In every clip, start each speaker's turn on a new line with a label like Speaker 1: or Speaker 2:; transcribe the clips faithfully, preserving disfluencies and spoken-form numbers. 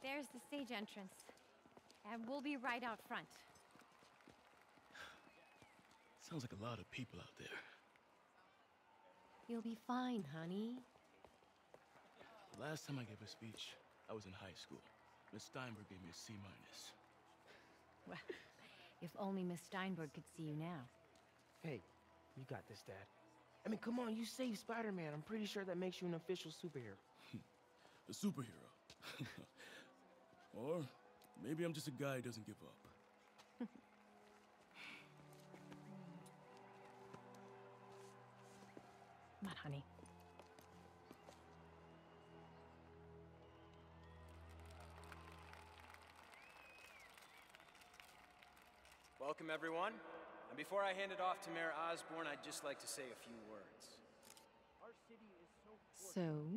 Speaker 1: There's the stage entrance. And we'll be right out front.
Speaker 2: Sounds like a lot of people out there.
Speaker 1: You'll be fine, honey.
Speaker 2: The last time I gave a speech, I was in high school. Miss Steinberg gave me a C minus.
Speaker 1: Well, if only Miss Steinberg could see you now.
Speaker 3: Hey, you got this, Dad. I mean, come on, you saved Spider-Man. I'm pretty sure that makes you an official superhero.
Speaker 2: A superhero. Or maybe I'm just a guy who doesn't give up.
Speaker 1: Come on, honey.
Speaker 4: Welcome, everyone. And before I hand it off to Mayor Osborn, I'd just like to say a few words.
Speaker 1: So?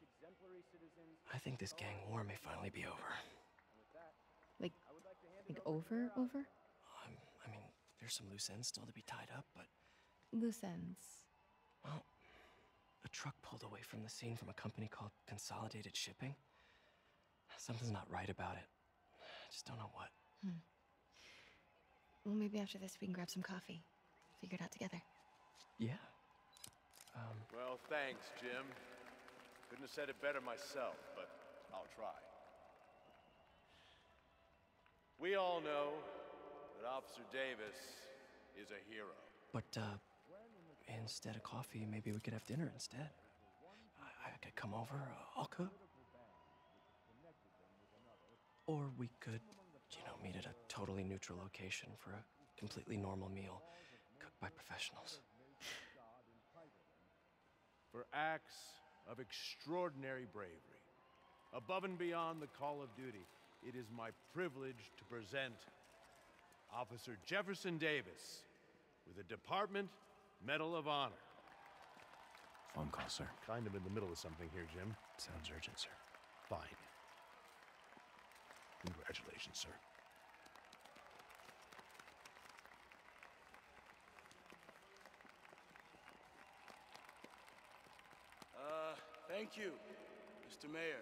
Speaker 3: I think this gang war may finally be over.
Speaker 1: Like, like over, over?
Speaker 3: Um, I mean, there's some loose ends still to be tied up, but...
Speaker 1: Loose ends.
Speaker 3: Well, a truck pulled away from the scene from a company called Consolidated Shipping. Something's not right about it. I just don't know what.
Speaker 1: Hmm. Well, maybe after this we can grab some coffee. Figure it out together.
Speaker 3: Yeah. Um...
Speaker 5: Well, thanks, Jim. Couldn't have said it better myself, but I'll try. We all know that Officer Davis is a hero.
Speaker 3: But, uh, instead of coffee, maybe we could have dinner instead. I, I could come over, uh, I'll cook. Or we could, you know, meet at a totally neutral location for a completely normal meal, cooked by professionals.
Speaker 5: For acts of extraordinary bravery, above and beyond the call of duty, it is my privilege to present Officer Jefferson Davis with the Department Medal of Honor.
Speaker 2: Phone call, sir.
Speaker 5: Kind of in the middle of something here, Jim.
Speaker 2: Sounds urgent, sir.
Speaker 5: Fine. Congratulations, sir.
Speaker 2: Uh, thank you, Mister Mayor.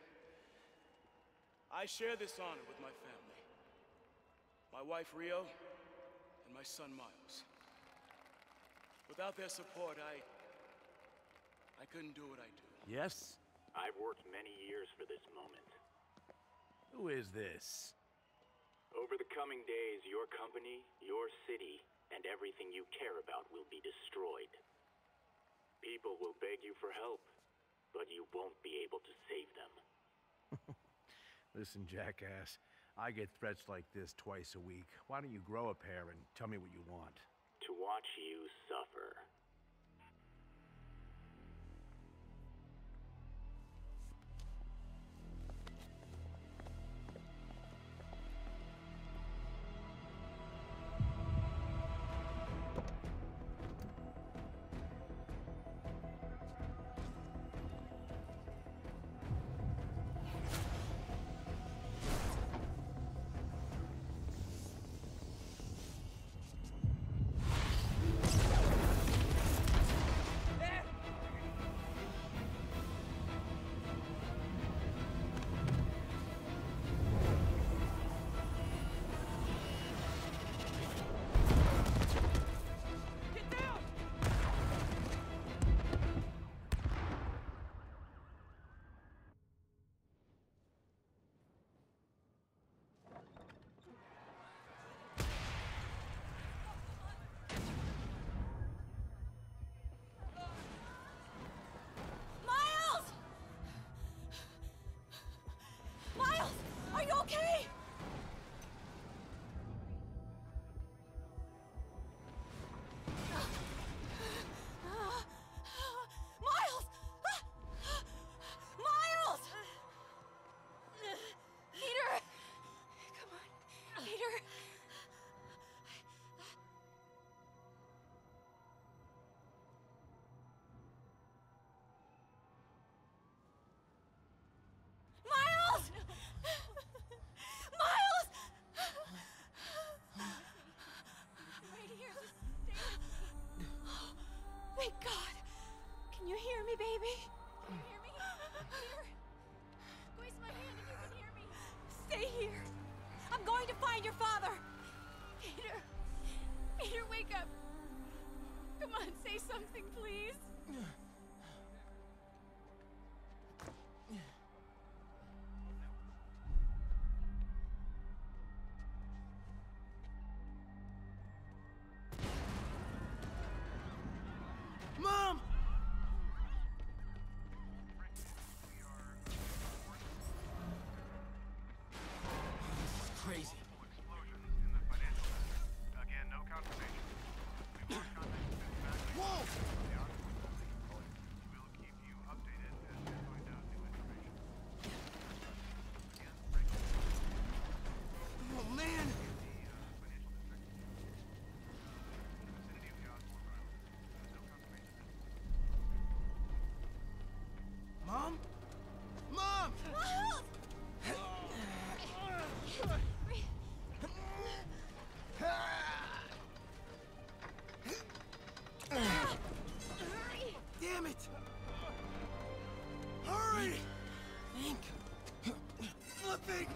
Speaker 2: I share this honor with my family. My wife, Rio, and my son, Miles. Without their support, I... I couldn't do what I do.
Speaker 5: Yes?
Speaker 6: I've worked many years for this moment.
Speaker 5: Who is this?
Speaker 6: Over the coming days, your company, your city, and everything you care about will be destroyed. People will beg you for help, but you won't be able to save them.
Speaker 5: Listen, jackass, I get threats like this twice a week. Why don't you grow a pair and tell me what you want?
Speaker 6: To watch you suffer.
Speaker 1: find your father! Peter! Peter, wake up! Come on, say something, please!
Speaker 4: Mom! This is crazy.
Speaker 7: Again, no confirmation. We lost contact with dispatch.
Speaker 4: Whoa!
Speaker 7: We'll keep you updated as we find out new information.
Speaker 4: Oh, man! Mom? Mom! Damn it! Hurry! Think. Flipping!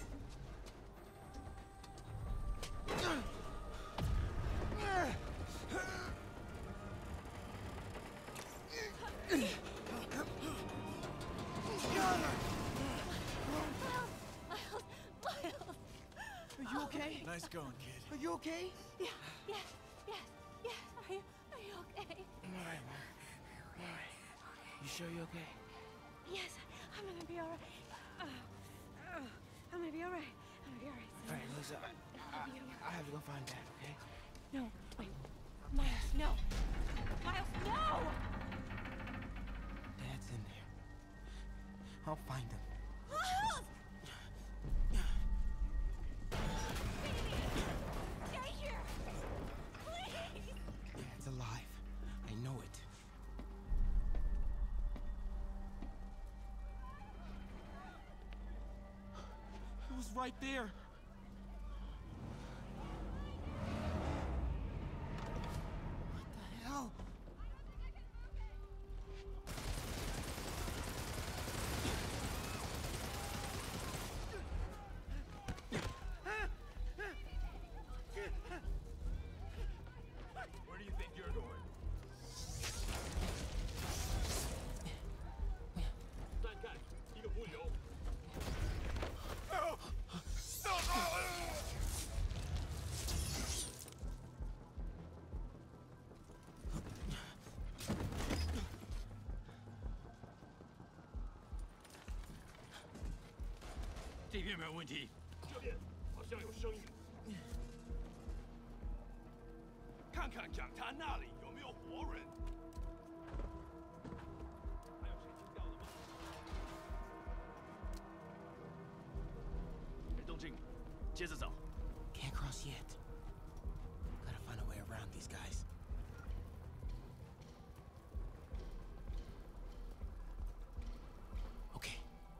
Speaker 4: Are you okay?
Speaker 8: Nice going, kid.
Speaker 4: Are you okay?
Speaker 1: Yeah, yeah, yeah, yeah. Are you, are you okay?
Speaker 4: I'm alright, Mom. I'm alright. You sure you're okay?
Speaker 1: Yes, I'm gonna be alright. Uh, uh, I'm gonna be alright. I'm gonna be alright.
Speaker 4: Alright, Lisa, I, I, I have to go find Dad, okay?
Speaker 1: No, wait. Miles, no. Miles, no!
Speaker 4: Dad's in there. I'll find him.
Speaker 1: Miles! Stay here! Please!
Speaker 4: Dad's alive. I know it. It was right there. What the hell?
Speaker 8: Where do you think you're going? 再看一个浮游。这边没有问题。这边好像有声音。看看讲坛那里有没有活人。还有谁听到了吗？没动静，接着走。
Speaker 4: Can't cross yet. Gotta find a way around these guys. Okay.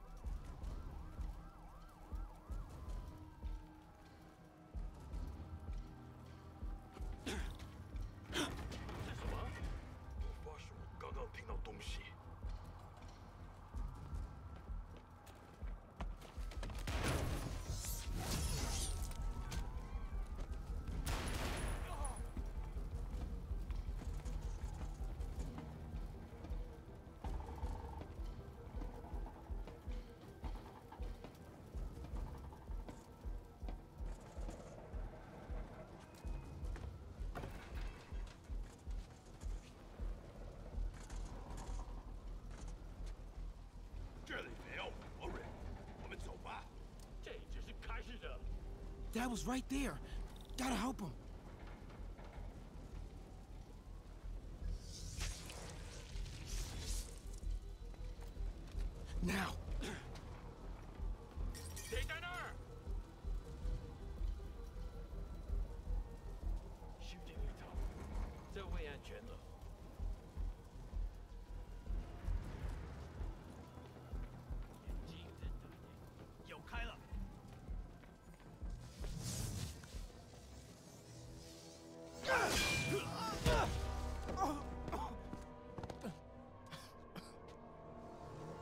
Speaker 8: 这什么？我发誓，我刚刚听到东西。这里没有活人，我们走吧。这只是开始的。
Speaker 4: Dad was right there. Gotta help him. Now.
Speaker 8: 谁在那儿？兄弟里头，这位安全了。眼睛睁大点，有开了。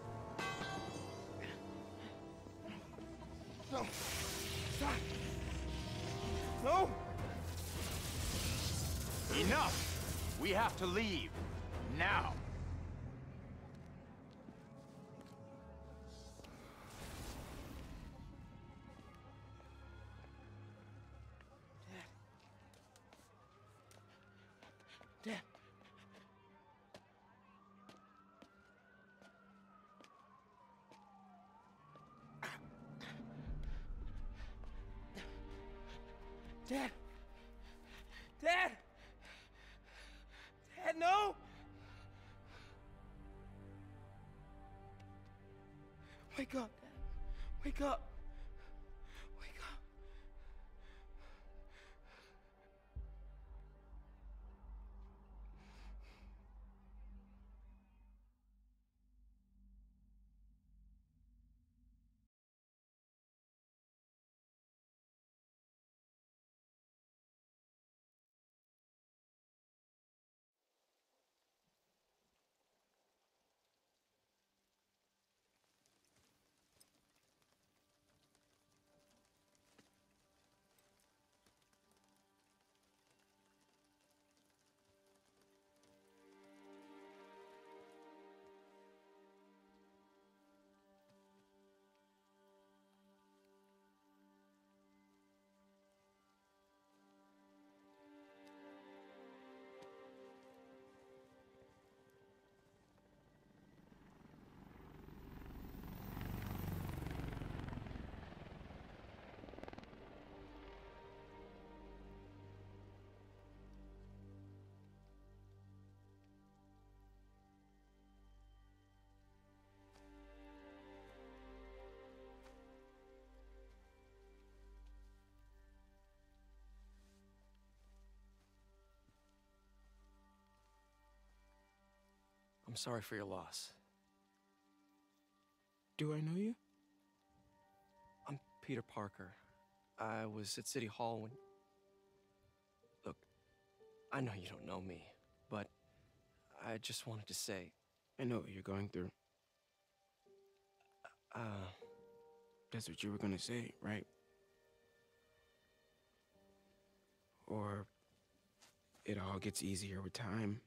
Speaker 4: No. Stop.
Speaker 9: No!
Speaker 10: Enough! We have to leave. Now!
Speaker 9: Dad. Dad! Dad! Dad, no! Wake up, Dad. Wake up. Wake up.
Speaker 3: I'm sorry for your loss.
Speaker 9: Do I know you?
Speaker 3: I'm Peter Parker. I was at City Hall when... Look, I know you don't know me, but I just wanted to say...
Speaker 9: I know what you're going through.
Speaker 3: Uh...
Speaker 9: That's what you were gonna say, right? Or... it all gets easier with time.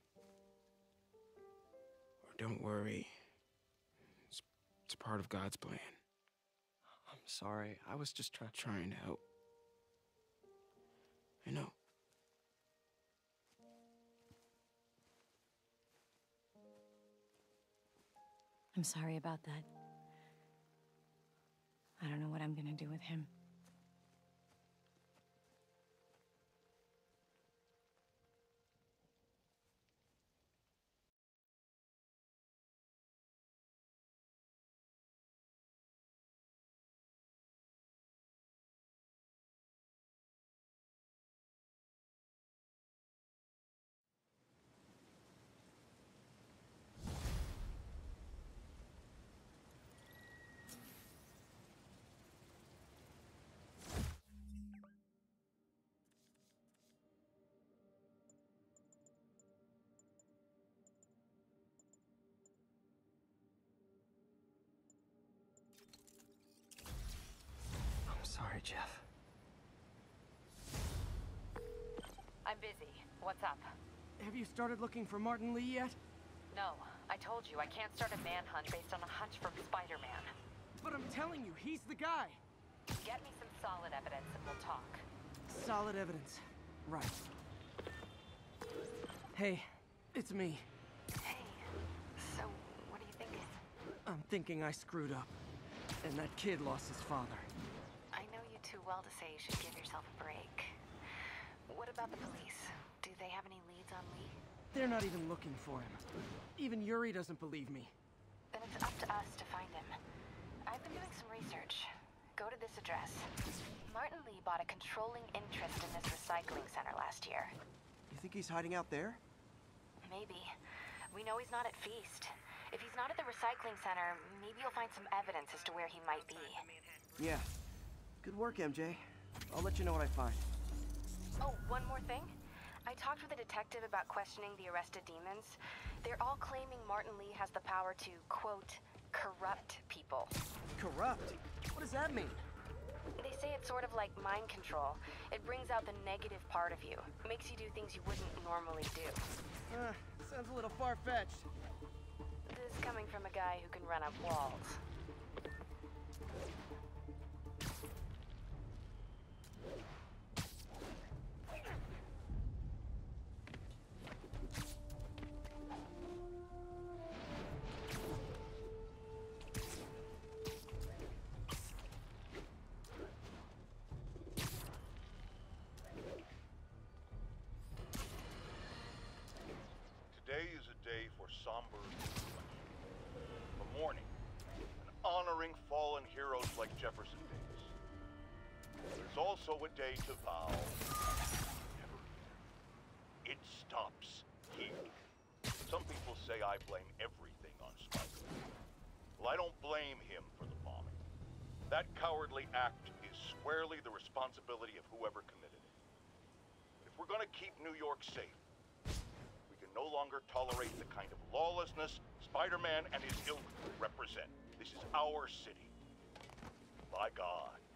Speaker 9: Or don't worry. It's, it's part of God's plan.
Speaker 3: I'm sorry. I was just trying...
Speaker 9: Trying to help. I know.
Speaker 1: I'm sorry about that. I don't know what I'm gonna do with him.
Speaker 3: Sorry, Jeff.
Speaker 11: I'm busy. What's up?
Speaker 9: Have you started looking for Martin Lee yet?
Speaker 11: No. I told you, I can't start a manhunt based on a hunch from Spider-Man.
Speaker 9: But I'm telling you, he's the guy!
Speaker 11: Get me some solid evidence and we'll talk.
Speaker 9: Solid evidence. Right. Hey, it's me.
Speaker 11: Hey, so what are you thinking?
Speaker 9: I'm thinking I screwed up. And that kid lost his father.
Speaker 11: I know you too well to say you should give yourself a break. What about the police? Do they have any leads on Lee?
Speaker 9: They're not even looking for him. Even Yuri doesn't believe me.
Speaker 11: Then it's up to us to find him. I've been doing some research. Go to this address. Martin Lee bought a controlling interest in this recycling center last year.
Speaker 9: You think he's hiding out there?
Speaker 11: Maybe. We know he's not at Feast. If he's not at the recycling center, maybe you'll find some evidence as to where he might be.
Speaker 9: Yeah. Good work, M J. I'll let you know what I find.
Speaker 11: Oh, one more thing. I talked with a detective about questioning the arrested demons. They're all claiming Martin Lee has the power to, quote, corrupt people.
Speaker 9: Corrupt? What does that mean?
Speaker 11: They say it's sort of like mind control. It brings out the negative part of you. Makes you do things you wouldn't normally do.
Speaker 12: Uh, sounds a little far-fetched.
Speaker 11: This is coming from a guy who can run up walls.
Speaker 13: Today is a day for somber reflection, a mourning, and honoring fallen heroes like Jefferson Davis. But it's also a day to vow never again. It stops here. Some people say I blame everything on Spider-Man. Well, I don't blame him for the bombing. That cowardly act is squarely the responsibility of whoever committed it. But if we're gonna keep New York safe, no longer tolerate the kind of lawlessness Spider-Man and his ilk represent. This is our city. By God,